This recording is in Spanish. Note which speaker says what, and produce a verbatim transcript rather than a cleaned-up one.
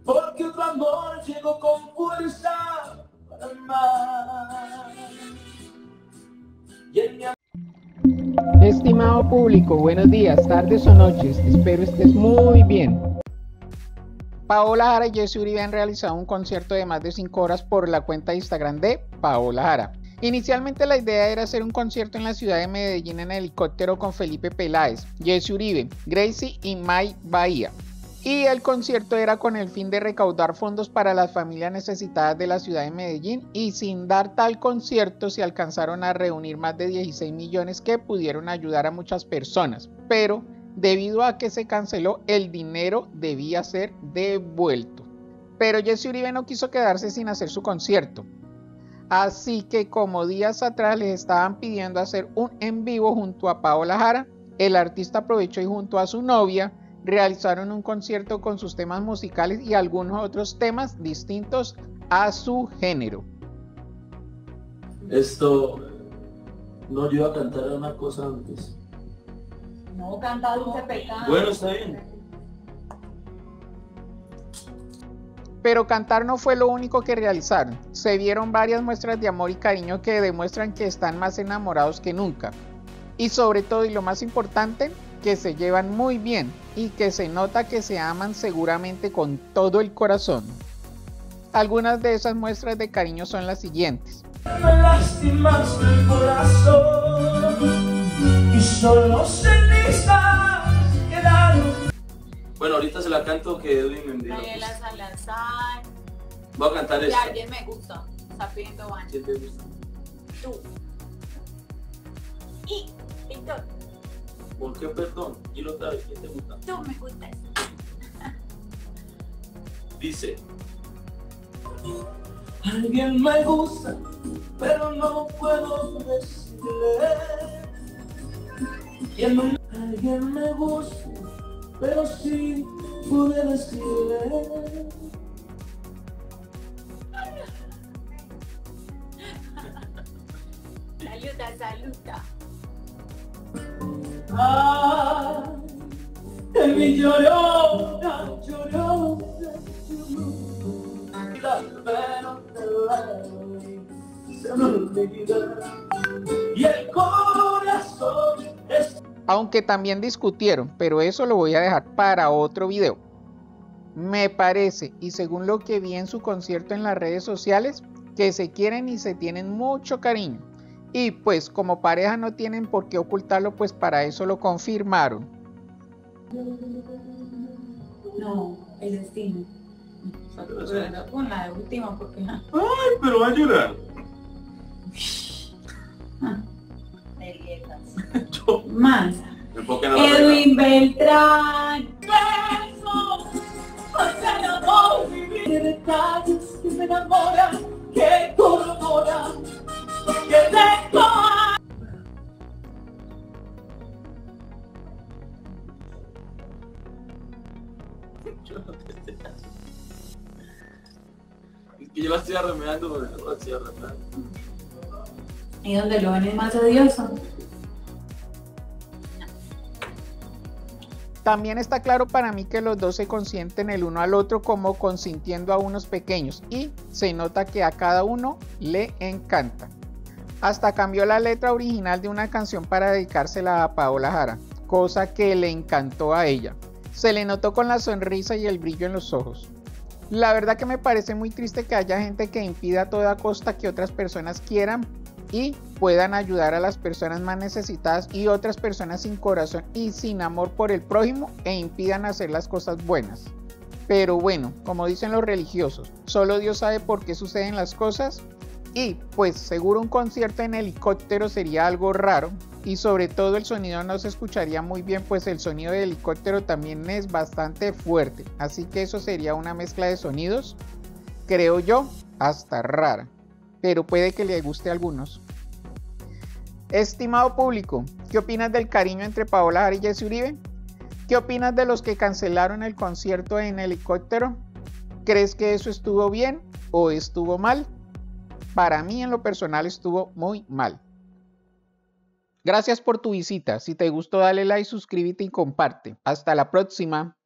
Speaker 1: porque otro amor llegó con fuerza para amar. Y en mi
Speaker 2: Estimado público, buenos días, tardes o noches, espero estés muy bien. Paola Jara y Jesse Uribe han realizado un concierto de más de cinco horas por la cuenta de Instagram de Paola Jara. Inicialmente la idea era hacer un concierto en la ciudad de Medellín en helicóptero con Felipe Peláez, Jesse Uribe, Gracie y May Bahía. Y el concierto era con el fin de recaudar fondos para las familias necesitadas de la ciudad de Medellín, y sin dar tal concierto se alcanzaron a reunir más de dieciséis millones que pudieron ayudar a muchas personas, pero debido a que se canceló, el dinero debía ser devuelto. Pero Jesse Uribe no quiso quedarse sin hacer su concierto, así que como días atrás les estaban pidiendo hacer un en vivo junto a Paola Jara, el artista aprovechó y junto a su novia realizaron un concierto con sus temas musicales y algunos otros temas distintos a su género.
Speaker 1: Esto, no, yo iba a cantar una cosa antes.
Speaker 3: No, canta Dulce Pecado.
Speaker 1: Bueno, está bien.
Speaker 2: Pero cantar no fue lo único que realizaron. Se vieron varias muestras de amor y cariño que demuestran que están más enamorados que nunca. Y sobre todo, y lo más importante, que se llevan muy bien y que se nota que se aman seguramente con todo el corazón. Algunas de esas muestras de cariño son las siguientes.
Speaker 1: Me lastimas el corazón y solo cenizas quedaron. Bueno, ahorita se la canto que Edwin me envió.
Speaker 3: Daniela Salazar.
Speaker 1: Voy a cantar
Speaker 3: Y
Speaker 1: esta.
Speaker 3: alguien me gusta. Está pidiendo baño.
Speaker 1: ¿Quién te gusta?
Speaker 3: Tú. Y Víctor.
Speaker 1: ¿Por qué perdón? Y otra vez, ¿quién te gusta?
Speaker 3: Tú me gustas.
Speaker 1: Dice: alguien me gusta, pero no puedo decirle. Y en alguien me gusta, pero sí pude decirle.
Speaker 3: Saluda, saluda.
Speaker 1: Ay, en mi llorona, llorona, pero te doy, se me olvida. Y el corazón es...
Speaker 2: Aunque también discutieron, pero eso lo voy a dejar para otro video. Me parece, y según lo que vi en su concierto en las redes sociales, que se quieren y se tienen mucho cariño. Y pues como pareja no tienen por qué ocultarlo, pues para eso lo confirmaron.
Speaker 3: No, el destino. Con la de última, porque no.
Speaker 1: Ay, pero va a llorar. Yo
Speaker 3: Más.
Speaker 1: me enfoqué en la
Speaker 3: Edwin Beltrán. Besos. Porque no puedo vivir de detalles que me enamoran, que corroboran, que te cojan.
Speaker 1: Yo no te estoy haciendo. Es que yo la estoy arremedando, pero no la estoy arremedando.
Speaker 3: ¿Y dónde lo ven es más odioso?
Speaker 2: También está claro para mí que los dos se consienten el uno al otro como consintiendo a unos pequeños, y se nota que a cada uno le encanta. Hasta cambió la letra original de una canción para dedicársela a Paola Jara, cosa que le encantó a ella. Se le notó con la sonrisa y el brillo en los ojos. La verdad que me parece muy triste que haya gente que impida a toda costa que otras personas quieran y puedan ayudar a las personas más necesitadas, y otras personas sin corazón y sin amor por el prójimo e impidan hacer las cosas buenas. Pero bueno, como dicen los religiosos, solo Dios sabe por qué suceden las cosas, y pues seguro un concierto en helicóptero sería algo raro, y sobre todo el sonido no se escucharía muy bien, pues el sonido del helicóptero también es bastante fuerte, así que eso sería una mezcla de sonidos, creo yo, hasta rara, pero puede que le guste a algunos. Estimado público, ¿qué opinas del cariño entre Paola Jara y Jesse Uribe? ¿Qué opinas de los que cancelaron el concierto en helicóptero? ¿Crees que eso estuvo bien o estuvo mal? Para mí en lo personal estuvo muy mal. Gracias por tu visita. Si te gustó, dale like, suscríbete y comparte. Hasta la próxima.